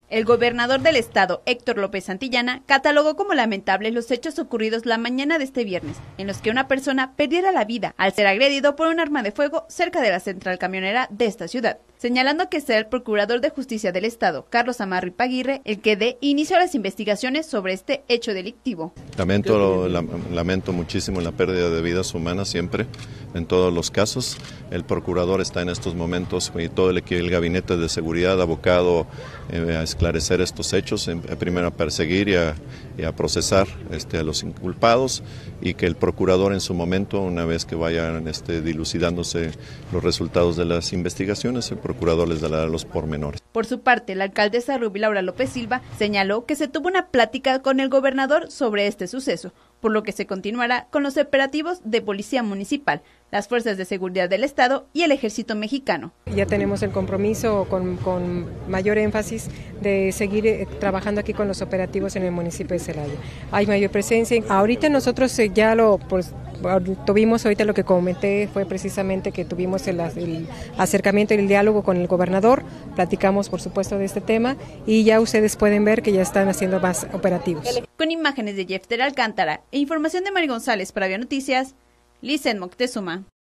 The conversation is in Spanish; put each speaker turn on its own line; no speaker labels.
El gobernador del estado, Héctor López Santillana, catalogó como lamentables los hechos ocurridos la mañana de este viernes, en los que una persona perdiera la vida al ser agredido por un arma de fuego cerca de la central camionera de esta ciudad, señalando que será el procurador de justicia del estado, Carlos Amarro Ipaguirre, el que dé inicio a las investigaciones sobre este hecho delictivo.
Lamento muchísimo la pérdida de vidas humanas siempre, en todos los casos. El procurador está en estos momentos y todo el gabinete de seguridad abocado a esclarecer estos hechos, primero a perseguir y a procesar a los inculpados, y que el procurador en su momento, una vez que vayan dilucidándose los resultados de las investigaciones, el procurador les dará los pormenores.
Por su parte, la alcaldesa Rubí Laura López Silva señaló que se tuvo una plática con el gobernador sobre este suceso, por lo que se continuará con los operativos de Policía Municipal, las Fuerzas de Seguridad del Estado y el Ejército Mexicano.
Ya tenemos el compromiso con mayor énfasis de seguir trabajando aquí con los operativos en el municipio de Celaya. Hay mayor presencia. Ahorita nosotros ya tuvimos, ahorita lo que comenté fue precisamente que tuvimos el acercamiento y el diálogo con el gobernador, platicamos por supuesto de este tema y ya ustedes pueden ver que ya están haciendo más operativos.
Con imágenes de Jefter Alcántara e información de Mari González para Vía Noticias, Licen Moctezuma.